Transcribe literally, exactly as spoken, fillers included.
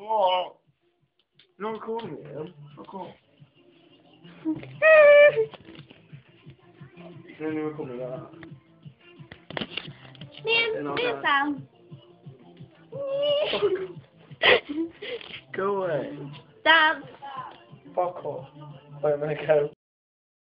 Åh. Nu kom igen. Kom. Nu, nu kommer det. Men, nästan. Go away. Där. Fuck off. Vad är det med